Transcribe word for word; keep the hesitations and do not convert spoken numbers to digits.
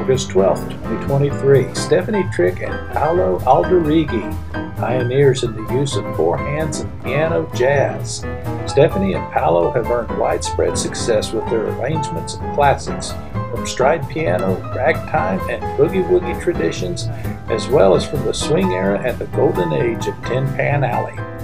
August twelfth, twenty twenty-three. Stephanie Trick and Paolo Alderighi, pioneers in the use of four hands in piano jazz. Stephanie and Paolo have earned widespread success with their arrangements of classics from stride piano, ragtime, and boogie-woogie traditions, as well as from the swing era and the golden age of Tin Pan Alley.